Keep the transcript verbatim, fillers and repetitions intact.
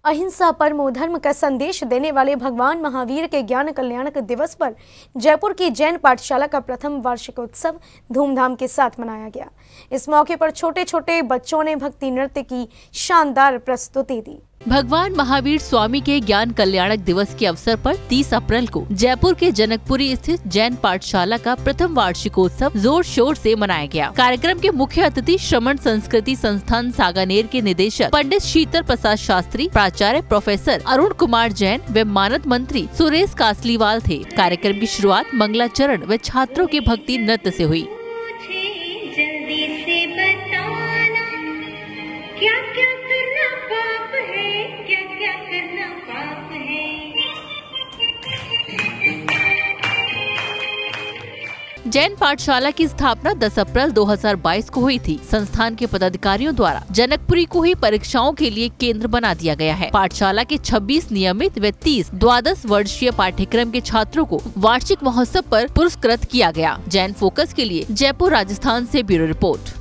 अहिंसा परमो धर्म का संदेश देने वाले भगवान महावीर के ज्ञान कल्याणक दिवस पर जयपुर की जैन पाठशाला का प्रथम वार्षिकोत्सव धूमधाम के साथ मनाया गया। इस मौके पर छोटे छोटे बच्चों ने भक्ति नृत्य की शानदार प्रस्तुति दी। भगवान महावीर स्वामी के ज्ञान कल्याणक दिवस के अवसर पर तीस अप्रैल को जयपुर के जनकपुरी स्थित जैन पाठशाला का प्रथम वार्षिकोत्सव जोर शोर से मनाया गया। कार्यक्रम के मुख्य अतिथि श्रमण संस्कृति संस्थान सागानेर के निदेशक पंडित शीतल प्रसाद शास्त्री, प्राचार्य प्रोफेसर अरुण कुमार जैन व मानद मंत्री सुरेश कासलीवाल थे। कार्यक्रम की शुरुआत मंगलाचरण व छात्रों के भक्ति नृत्य से हुई। जल्दी से बताना क्या क्या करना पाप है, क्या क्या करना पाप है। जैन पाठशाला की स्थापना दस अप्रैल दो हज़ार बाईस को हुई थी। संस्थान के पदाधिकारियों द्वारा जनकपुरी को ही परीक्षाओं के लिए केंद्र बना दिया गया है। पाठशाला के छब्बीस नियमित व तीस द्वादश वर्षीय पाठ्यक्रम के छात्रों को वार्षिक महोत्सव पर पुरस्कृत किया गया। जैन फोकस के लिए जयपुर राजस्थान से ब्यूरो रिपोर्ट।